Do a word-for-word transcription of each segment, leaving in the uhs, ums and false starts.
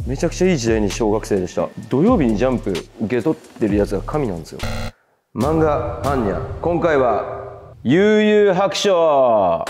めちゃくちゃいい時代に小学生でした。土曜日にジャンプ受け取ってるやつが神なんですよ。漫画般若、今回は悠々白書。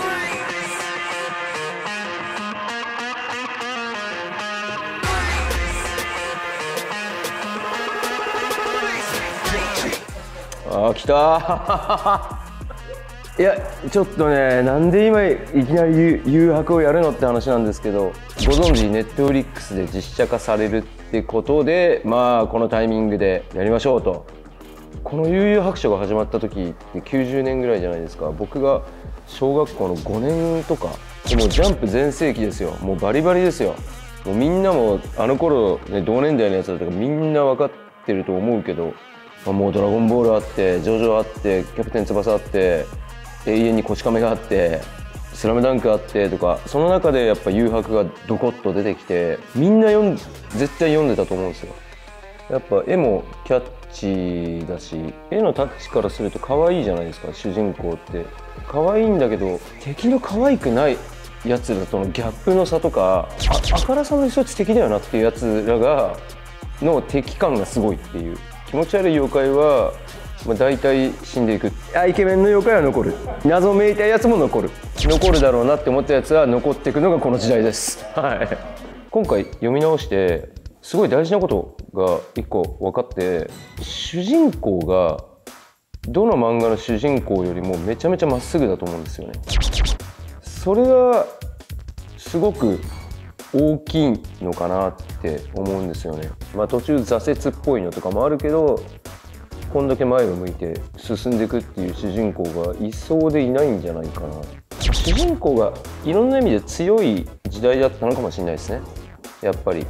あー来たいやちょっとね、なんで今いきなり誘白をやるのって話なんですけど、ご存知ネットフリックスで実写化されるってことで、まあこのタイミングでやりましょうと。この悠々白書が始まった時ってきゅうじゅうねんぐらいじゃないですか。僕が小学校のごねんとか、もうジャンプ全盛期ですよ。もうバリバリですよ。もうみんなもあの頃、ね、同年代のやつだとかみんな分かってると思うけど、もうドラゴンボールあって、ジョジョあって、キャプテン翼あって、永遠にこち亀があって、スラムダンクあってとか、その中でやっぱ誘白がドコッと出てきて、みんな読ん絶対読んでたと思うんですよ。やっぱ絵もキャッチーだし、絵のタッチからすると可愛いじゃないですか、主人公って。可愛いんだけど、敵の可愛くないやつらとのギャップの差とか、あ、あからさまにそいつ敵だよなっていうやつらがの敵感がすごいっていう。気持ち悪い妖怪はまあ、大体死んでいく。あ、イケメンの妖怪は残る。謎めいたやつも残る。残るだろうなって思ったやつは残っていくのがこの時代です。はい。今回読み直してすごい大事なことが一個分かって、主人公がどの漫画の主人公よりもめちゃめちゃまっすぐだと思うんですよね。それがすごく大きいのかなって思うんですよね。まあ途中挫折っぽいのとかもあるけど、こんだけ前を向いて進んでいくっていう主人公がいそうでいないんじゃないかな。主人公がいろんな意味で強い時代だったのかもしれないですね。やっぱり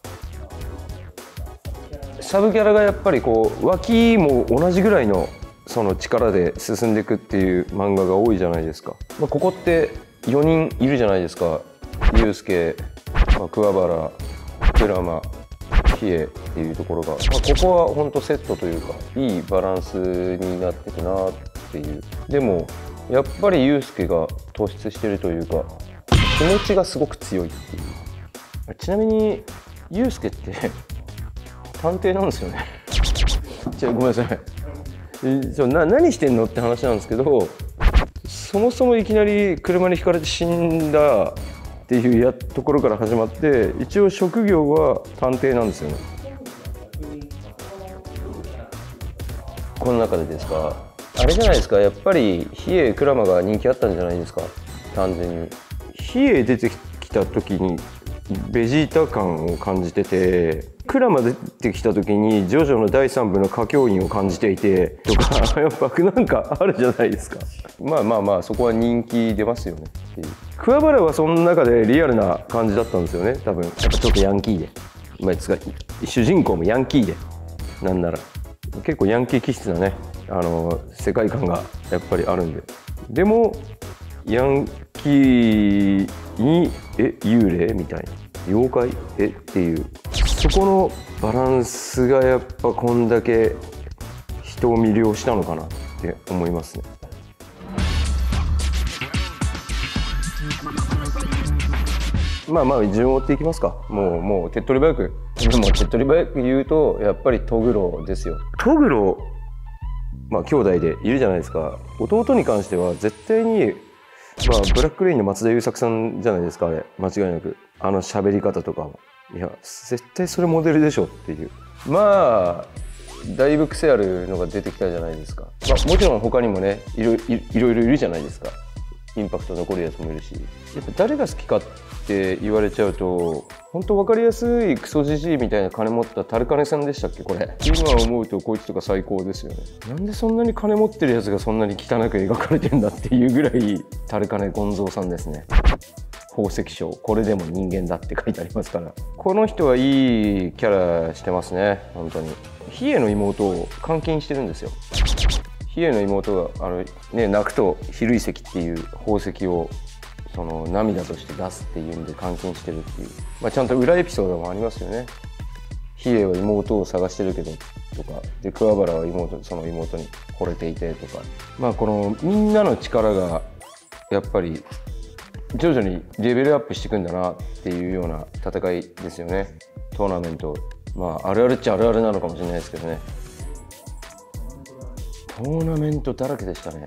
サブキャラがやっぱりこう脇も同じぐらいのその力で進んでいくっていう漫画が多いじゃないですか。まあ、ここってよにんいるじゃないですか。ユウスケ、まあ、桑原、クラマ、ヒエっていうところが、まあ、ここは本当セットというかいいバランスになっていくなっていう。でもやっぱりユウスケが突出してるというか、気持ちがすごく強いっていう。ちなみにユウスケって探偵なんですよねちょごめんなさいちょな何してんのって話なんですけど、そもそもいきなり車にひかれて死んだっていうやところから始まって、一応職業は探偵なんですよね。この中でですか、あれじゃないですか、やっぱり比叡クラマが人気あったんじゃないですか。単純に比叡出てきた時にベジータ感を感じてて、クラマ出てきた時にジョジョのだいさん部の歌教員を感じていてとかやっぱなんかあるじゃないですか。まあまあまあそこは人気出ますよねっていう。桑原はその中でリアルな感じだったんですよね多分。やっぱちょっとヤンキーで、まあ、主人公もヤンキーで、なんなら結構ヤンキー気質なね、あの世界観がやっぱりあるんで。でもヤンキーにえ幽霊みたいな妖怪えっていう、そこのバランスがやっぱこんだけ人を魅了したのかなって思いますね。まあまあ順を追っていきますか。もうもう手っ取り早く。でも手っ取り早く言うとやっぱりトグロですよ。トグロ、まあ兄弟でいるじゃないですか。弟に関しては絶対にまあブラックレインの松田優作さんじゃないですか、あれ間違いなく。あの喋り方とかも、いや絶対それモデルでしょっていう。まあだいぶ癖あるのが出てきたじゃないですか。まあ、もちろん他にもねいろいろいろいるじゃないですか。インパクト残るやつもいるし、やっぱ誰が好きかって言われちゃうと本当分かりやすいクソじじいみたいな金持ったタルカネさんでしたっけこれ。今思うとこいつとか最高ですよね。なんでそんなに金持ってるやつがそんなに汚く描かれてんだっていうぐらいタルカネゴンゾーさんですね。宝石商、これでも人間だって書いてありますから、この人はいいキャラしてますね本当に。比叡の妹を監禁してるんですよ。比叡の妹があの、ね、泣くと比類石っていう宝石をその涙として出すっていうんで監禁してるっていう、まあ、ちゃんと裏エピソードもありますよね。比叡は妹を探してるけどとかで、桑原は妹その妹に惚れていてとか、まあこのみんなの力がやっぱり徐々にレベルアップしていくんだなっていうような戦いですよね。 トーナメント、まああるあるっちゃあるあるなのかもしれないですけどね、トーナメントだらけでしたね。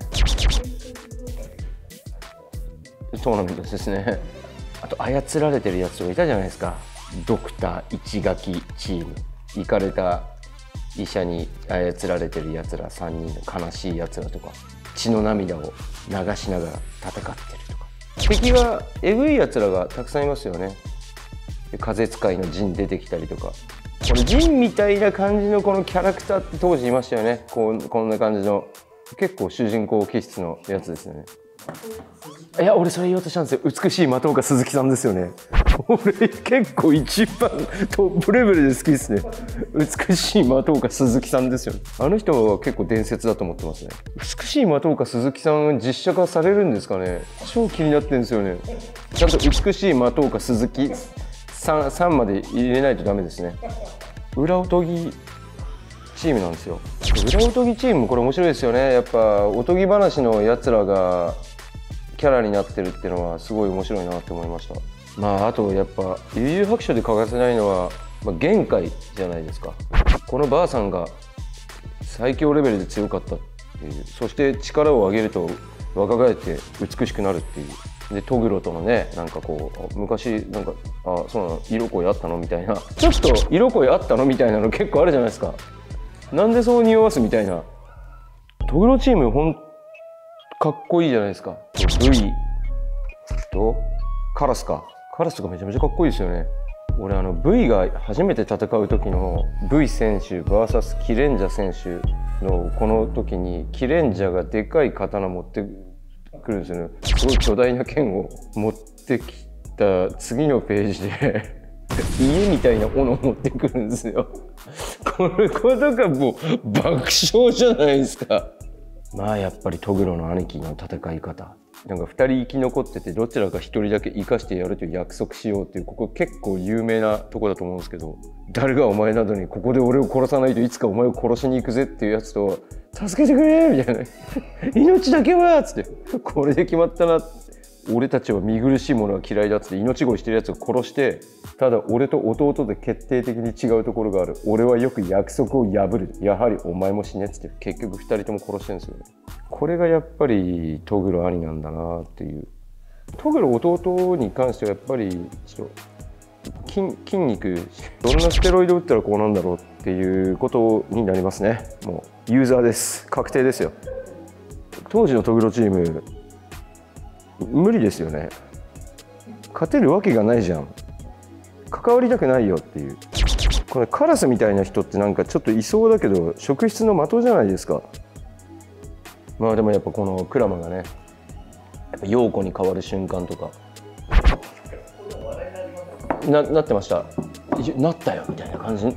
トーナメントですね。あと操られてるやつがいたじゃないですか。ドクター一垣チーム、イカれた医者に操られてるやつらさんにんの悲しいやつらとか、血の涙を流しながら戦ってるとか、敵がエグいやつらがたくさんいますよね。で風使いのジン出てきたりとか、これジンみたいな感じのこのキャラクターって当時いましたよね。こうこんな感じの結構主人公気質のやつですよね。いや俺それ言おうとしたんですよ。美しい的岡鈴木さんですよね。俺結構一番トップレベルで好きですね。美しい的岡鈴木さんですよね。あの人は結構伝説だと思ってますね。美しい的岡鈴木さん実写化されるんですかね。超気になってるんですよね。ちゃんと美しい的岡鈴木さん、さんまで入れないとダメですね。裏おとぎチームなんですよ。裏おとぎチームこれ面白いですよね。やっぱおとぎ話のやつらがキャラになってるっていうのはすごい面白いなって思いました。まああとやっぱ悠々白書で欠かせないのは、まあ、限界じゃないですか。このばあさんが最強レベルで強かったっていう、そして力を上げると若返って美しくなるっていう。でトグロとのね、なんかこう昔なんかあそうなの色恋あったのみたいな、ちょっと色恋あったのみたいなの結構あるじゃないですか。なんでそう匂わすみたいな。トグロチームほんかっこいいじゃないですか。V とカラスか。カラスとかめちゃめちゃかっこいいですよね。俺あの V が初めて戦う時の V 選手 ブイエス キレンジャ選手のこの時に、キレンジャがでかい刀持ってくるんですよね。すごい巨大な剣を持ってきた次のページで家みたいな斧持ってくるんですよ。これことがもう爆笑じゃないですか。まあやっぱりトグロの兄貴の戦い方、なんかふたり生き残っててどちらかひとりだけ生かしてやるという約束しようっていう、ここ結構有名なとこだと思うんですけど、誰がお前などにここで俺を殺さないといつかお前を殺しに行くぜっていうやつと、助けてくれみたいな命だけはっつって、これで決まったな、俺たちは見苦しいものは嫌いだっつって命乞いしてるやつを殺して、ただ俺と弟で決定的に違うところがある、俺はよく約束を破る、やはりお前も死ねっつって結局ふたりとも殺してるんですよね。これがやっぱりトグロ兄なんだなっていう。トグロ弟に関してはやっぱりちょっと 筋, 筋肉どんなステロイド打ったらこうなんだろうっていうことになりますね。もうユーザーです、確定ですよ。当時のトグロチーム無理ですよね。勝てるわけがないじゃん。関わりたくないよっていう。これカラスみたいな人ってなんかちょっといそうだけど職質の的じゃないですか。まあでもやっぱこのクラマがね、やっぱ陽子に変わる瞬間とか な, なってました。なったよみたいな感じ。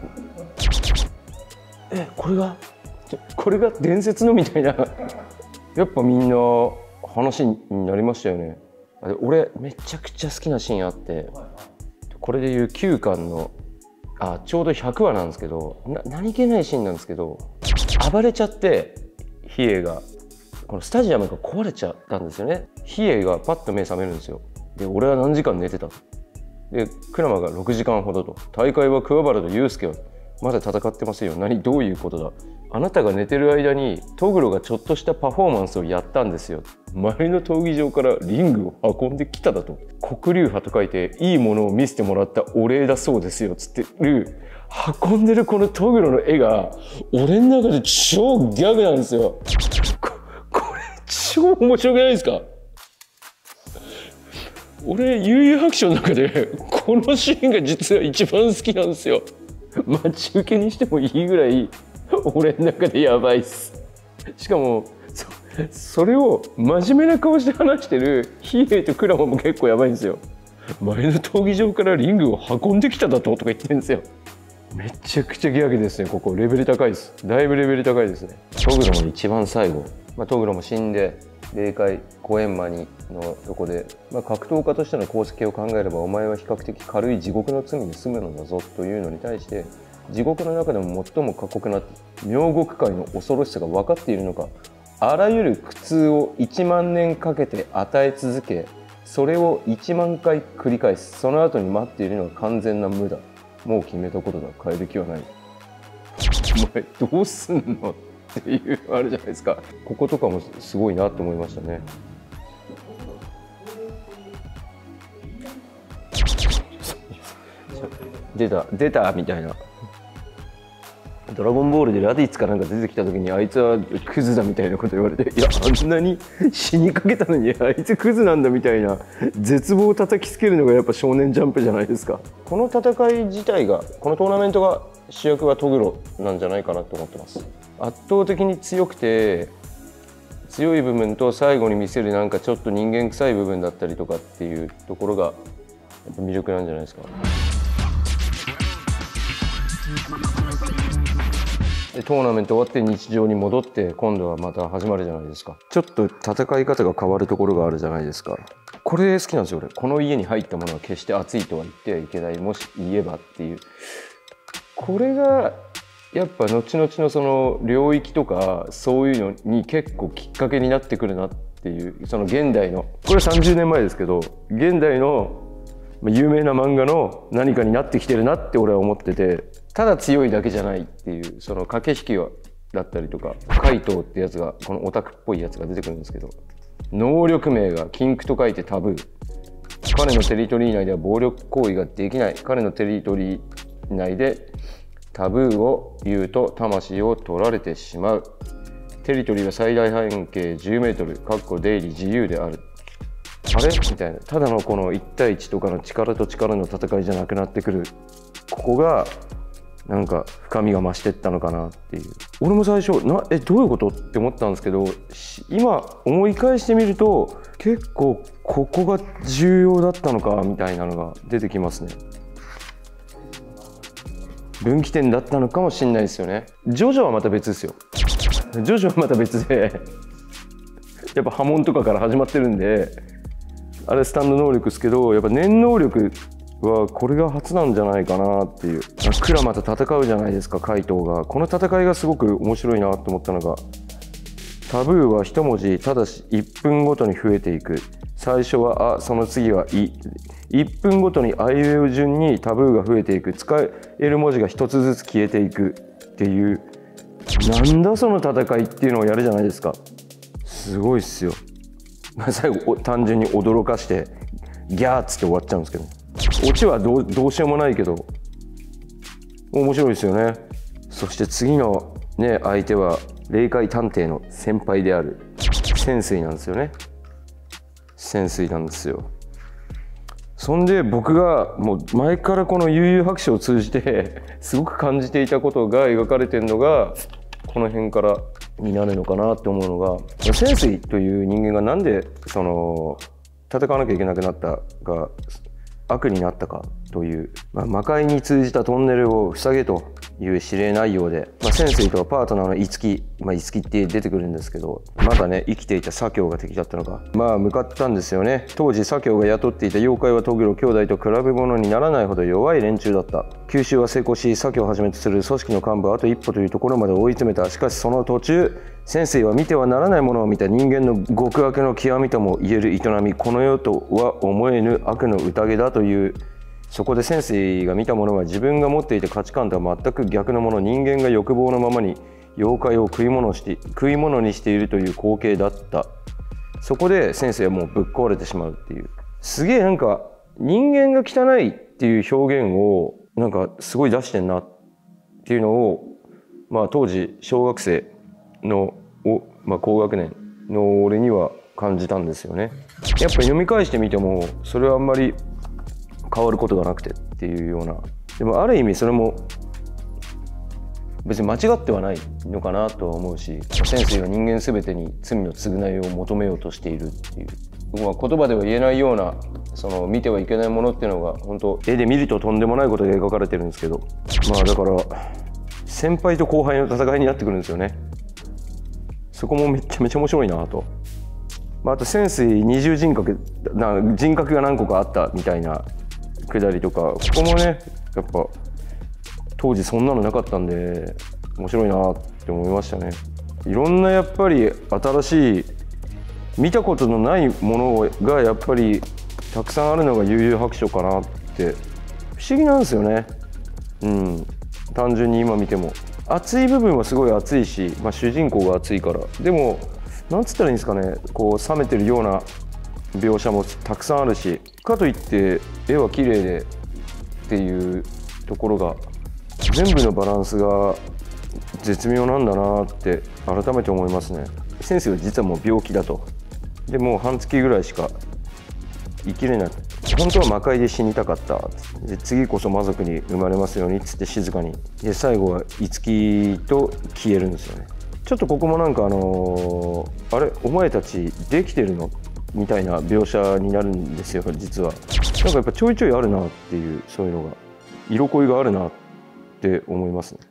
えこれがこれが伝説のみたいなやっぱみんな話になりましたよね。俺めちゃくちゃ好きなシーンあって、これでいうきゅうかんのあちょうどひゃくわなんですけど、な何気ないシーンなんですけど、暴れちゃって比叡がこのスタジアムが壊れちゃったんですよね。比叡がパッと目覚めるんですよ。で俺は何時間寝てたと。でクラマがろくじかんほどと。大会は桑原と祐介はまだ戦ってませんよ。何どういうことだ。あなたが寝てる間にトグロがちょっとしたパフォーマンスをやったんですよ。周りの闘技場からリングを運んできただと。黒竜派と書いていいものを見せてもらったお礼だそうですよつってる運んでるこのトグロの絵が俺の中で超ギャグなんですよ。こ, これ超面白くないですか。俺悠々白書の中でこのシーンが実は一番好きなんですよ。待ち受けにしてもいいぐらい俺の中でやばいっす。しかも そ, それを真面目な顔して話してる比叡とクラマも結構やばいんですよ。前の闘技場からリングを運んできただととか言ってるんですよ。めちゃくちゃギャグですね。ここレベル高いです。だいぶレベル高いですね。トグロの一番最後、まあ、トグロも死んで霊界コエンマニのとこで、まあ、格闘家としての功績を考えればお前は比較的軽い地獄の罪に済むのだぞというのに対して、地獄の中でも最も過酷な妙獄界の恐ろしさが分かっているのか。あらゆる苦痛をいちまんねんかけて与え続け、それをいちまんかい繰り返す。その後に待っているのは完全な無だ。 もう決めたことだ、変える気はない。お前どうすんのっていうあるじゃないですか。こことかもすごいなと思いましたね。出た出たみたいな。ドラゴンボールでラディッツかなんか出てきた時にあいつはクズだみたいなこと言われて、いやあんなに死にかけたのにあいつクズなんだみたいな絶望を叩きつけるのがやっぱ少年ジャンプじゃないですか。この戦い自体が、このトーナメントが主役はトグロなんじゃないかなと思ってます。圧倒的に強くて強い部分と最後に見せるなんかちょっと人間臭い部分だったりとかっていうところがやっぱ魅力なんじゃないですか。でトーナメント終わって日常に戻って今度はまた始まるじゃないですか。ちょっと戦い方が変わるところがあるじゃないですか。これ好きなんですよ俺。この家に入ったものは決して熱いとは言ってはいけない、もし言えばっていう、これがやっぱ後々のその領域とかそういうのに結構きっかけになってくるなっていう、その現代の、これさんじゅうねんまえですけど現代の有名な漫画の何かになってきてるなって俺は思ってて、ただ強いだけじゃないっていうその駆け引きだったりとか、怪盗ってやつがこのオタクっぽいやつが出てくるんですけど、能力名が禁句と書いてタブー。彼のテリトリー内では暴力行為ができない。彼のテリトリー内でタブーを言うと魂を取られてしまう。テリトリーは最大半径じゅうメートル、かっこ出入り自由である。あれみたいな、ただのこのいち対いちとかの力と力の戦いじゃなくなってくる。ここがなんか深みが増してったのかなっていう。俺も最初なえどういうことって思ったんですけど、今思い返してみると結構ここが重要だったのかみたいなのが出てきますね。分岐点だったのかもしれないですよね。ジョジョはまた別ですよ。ジョジョはまた別でやっぱ波紋とかから始まってるんで、あれスタンド能力ですけど、やっぱ念能力はこれが初なんじゃないかなっていう。クラマと戦うじゃないですか、怪盗が。この戦いがすごく面白いなと思ったのが、タブーは一文字ただしいっぷんごとに増えていく。最初はあ、その次はいいっぷんごとにあいうえお順にタブーが増えていく。使える文字が一つずつ消えていくっていう、なんだその戦いっていうのをやるじゃないですか。すごいっすよ。最後単純に驚かしてギャーっつって終わっちゃうんですけど、オチはどう、どうしようもないけど面白いですよね。そして次のね相手は霊界探偵の先輩である潜水なんですよね。潜水なんですよ。そんで僕がもう前からこの悠々白書を通じてすごく感じていたことが描かれてるのがこの辺からになるのかなって思うのが、潜水という人間がなんでその戦わなきゃいけなくなったが悪になったかという、まあ、魔界に通じたトンネルを塞げという指令内容で、まあ、潜水とはパートナーのイツキ、まあ、イツキって出てくるんですけど、まだね生きていた左京が敵だったのか、まあ向かったんですよね。当時左京が雇っていた妖怪はトグロ兄弟と比べ物にならないほど弱い連中だった。吸収は成功し、左京をはじめとする組織の幹部はあと一歩というところまで追い詰めた。しかしその途中、潜水は見てはならないものを見た。人間の極悪の極みとも言える営み、この世とは思えぬ悪の宴だという。そこで潜水が見たものは自分が持っていた価値観とは全く逆のもの。人間が欲望のままに妖怪を食い物して食い物にしているという光景だった。そこで潜水はもうぶっ壊れてしまうっていう。すげえなんか人間が汚いっていう表現をなんかすごい出してんなっていうのを、まあ当時小学生のお、まあ、高学年の俺には感じたんですよね。やっぱ読み返してみてもそれはあんまり変わることがなくてっていうような。でもある意味それも別に間違ってはないのかなとは思うし、潜水は人間全てに罪の償いを求めようとしているっていう、まあ、言葉では言えないようなその見てはいけないものっていうのが本当絵で見るととんでもないことが描かれてるんですけど、まあだから先輩と後輩の戦いになってくるんですよね。そこもめちゃめちゃ面白いなと。まあ、あと潜水二重人格な人格が何個かあったみたいなくだりとか、ここもねやっぱ当時そんなのなかったんで面白いなって思いましたね。いろんなやっぱり新しい見たことのないものがやっぱりたくさんあるのが悠々白書かなって。不思議なんですよね。 うん、単純に今見ても熱い部分はすごい熱いし、まあ、主人公が熱いから。でもなんつったらいいんですかね、こう冷めてるような描写もたくさんあるし、かといって絵は綺麗でっていうところが、全部のバランスが絶妙なんだなって改めて思いますね。先生は実はもう病気だと。でもう半月ぐらいしか生きれない。本当は魔界で死にたかった。で次こそ魔族に生まれますようにっつって静かに。で最後は樹と消えるんですよね。ちょっとここもなんかあのー、あれお前たちできてるのみたいな描写になるんですよ実は。なんかやっぱちょいちょいあるなっていう、そういうのが色恋があるなって思いますね。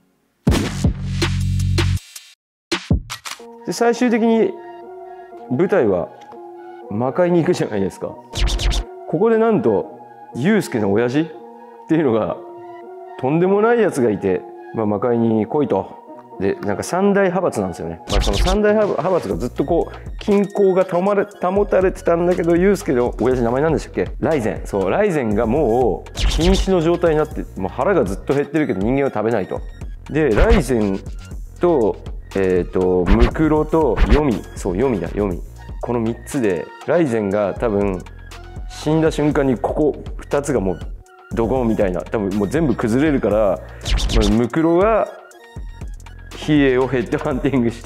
で最終的に舞台は魔界に行くじゃないですか。ここでなんとユウスケの親父っていうのがとんでもないやつがいて、まあ、魔界に来いと。でなんか三大派閥なんですよね。まあ、その三大派閥がずっとこう均衡が保れ保たれてたんだけど、ユウスケの親父名前なんでしたっけ？ライゼン。そうライゼンがもう瀕死の状態になって、もう腹がずっと減ってるけど人間は食べないと。でライゼンとえっとムクロとヨミ、そうヨミだヨミ、このみっつでライゼンが多分死んだ瞬間にここふたつがもうドゴンみたいな、多分もう全部崩れるから、ムクロがヒエをヘッドハンティングして、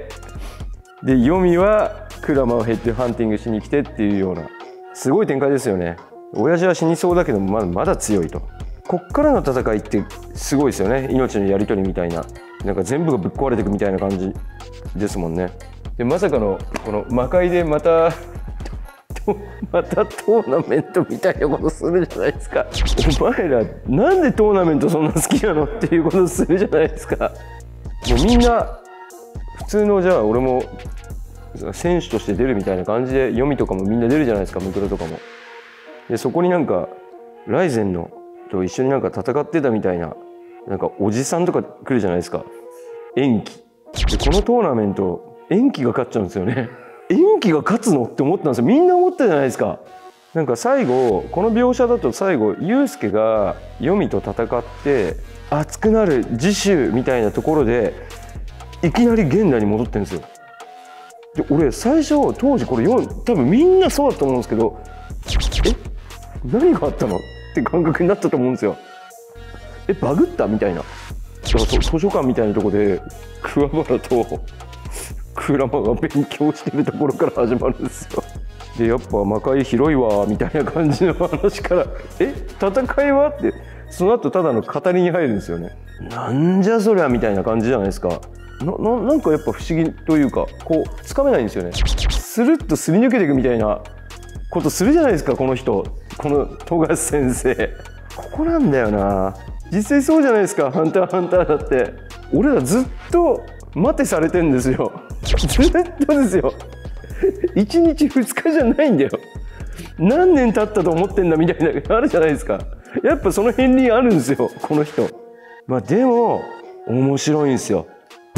でヨミはクラマをヘッドハンティングしに来てっていうようなすごい展開ですよね。親父は死にそうだけどまだまだ強いと。こっからの戦いってすごいですよね。命のやり取りみたいな、なんか全部がぶっ壊れていくみたいな感じですもんね。でまさかのこの魔界でまたまたトーナメントみたいなことするじゃないですか。お前らなんでトーナメントそんな好きなのっていうことするじゃないですか。もうみんな普通の、じゃあ俺も選手として出るみたいな感じで、読みとかもみんな出るじゃないですか、ムクロとかも。でそこになんかライゼンのと一緒になんか戦ってたみたいな、なんかおじさんとか来るじゃないですか。延期でこのトーナメント延期が勝っちゃうんですよね。延期が勝つのって思ったんですよ。みんな思ったじゃないですか。なんか最後この描写だと、最後ユウスケがヨミと戦って熱くなる次週みたいなところでいきなり現代に戻ってるんですよ。で俺最初当時これ多分みんなそうだと思うんですけど、え何があったのって感覚になったと思うんですよ。えバグったみたいな。だから図書館みたいなところで桑原とクラマが勉強してるところから始まるんですよ。でやっぱ魔界広いわみたいな感じの話から「え戦いは?」ってその後ただの語りに入るんですよね。なんじゃそりゃみたいな感じじゃないですか。な, な, なんかやっぱ不思議というか、こうつかめないんですよね。スルッとすり抜けていくみたいなことするじゃないですか、この人、この富樫先生。ここなんだよな。実際そうじゃないですか。ハンターハンターだって俺らずっと待てされてんですよ。ずっとですよ。いちにちふつかじゃないんだよ。何年経ったと思ってんだみたいなのあるじゃないですか。やっぱその片鱗あるんですよ、この人。まあでも面白いんですよ。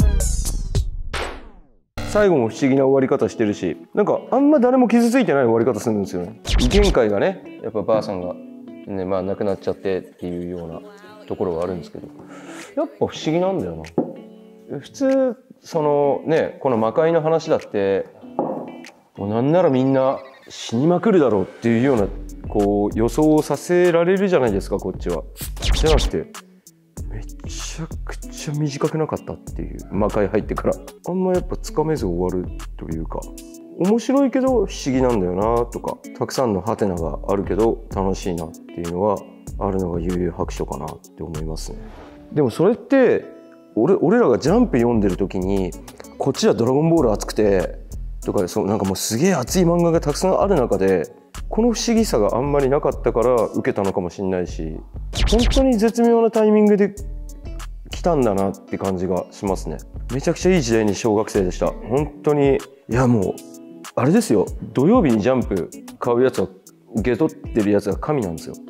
最後も不思議な終わり方してるし、なんかあんま誰も傷ついてない終わり方するんですよね。限界がね、やっぱばあさんが、ね、まあ亡くなっちゃってっていうようなところがあるんですけど、やっぱ不思議なんだよな。普通そのね、この魔界の話だってもうなんならみんな死にまくるだろうっていうようなこう予想をさせられるじゃないですか、こっちは。じゃなくてめちゃくちゃ短くなかったっていう。魔界入ってからあんまやっぱつかめず終わるというか、面白いけど不思議なんだよなとか、たくさんのハテナがあるけど楽しいなっていうのはあるのが悠々白書かなって思いますね。でもそれって俺俺らがジャンプ読んでる時に、こっちはドラゴンボール熱くてとか、そうなんかもうすげえ熱い漫画がたくさんある中で、この不思議さがあんまりなかったから受けたのかもしれないし、本当に絶妙なタイミングで来たんだなって感じがしますね。めちゃくちゃいい時代に小学生でした。本当に。いやもうあれですよ、土曜日にジャンプ買うやつは受け取ってるやつが神なんですよ。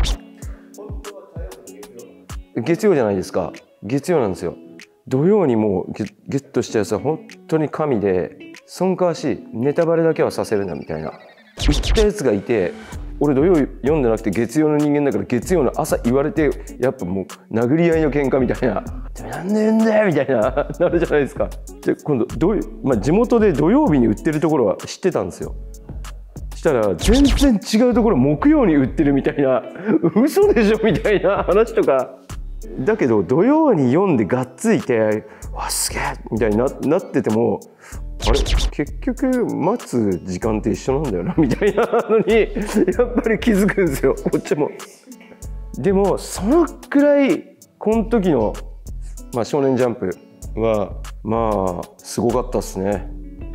月曜じゃないですか。月曜なんですよ。土曜にもうゲゲットしたやつは本当に神で、そんかわしいネタバレだけはさせるなみたいな言ったやつがいて、 俺土曜読んでなくて月曜の人間だから月曜の朝言われてやっぱもう殴り合いの喧嘩みたいな「なんで言うんだよ」みたいななるじゃないですか。で今度どういう、まあ、地元で土曜日に売ってるところは知ってたんですよ。したら全然違うところ木曜に売ってるみたいな嘘でしょみたいな話とか。だけど土曜に読んでがっついて「わすげえ!」みたいに な, なっててもあれ結局待つ時間って一緒なんだよなみたいなのにやっぱり気づくんですよこっちも。でもそのくらいこの時の、まあ、少年ジャンプはまあすごかったっすね。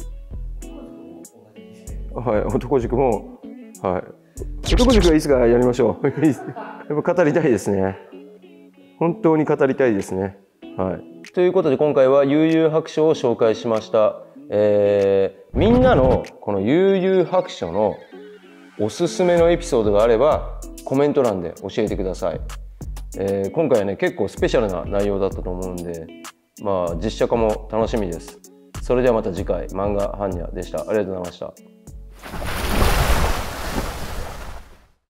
はい、男塾も、はい、男塾はいつかやりましょうやっぱ語りたいですね。本当に語りたいですね。はい、ということで今回は悠々白書を紹介しました。えー、みんなのこの悠々白書のおすすめのエピソードがあればコメント欄で教えてください。えー、今回はね結構スペシャルな内容だったと思うんで、まあ実写化も楽しみです。それではまた次回、漫画般若でした。ありがとうございました。